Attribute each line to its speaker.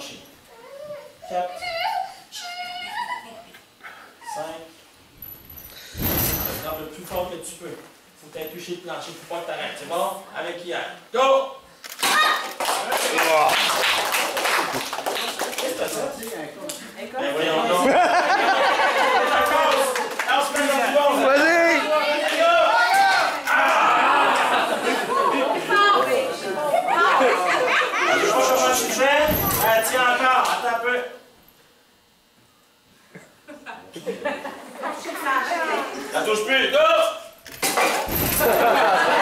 Speaker 1: plancher. 4. 5. Frappe le plus fort que tu peux. Faut que tu aies touché le plancher pour pas que tu arrêtes. C'est bon? Avec hier. Go! Qu'est-ce que t'as ça? Ben voyons donc.
Speaker 2: Vas-y!
Speaker 1: Je sais pas comment tu fais. Tiens encore. Attends un peu. Ça touche plus. Go!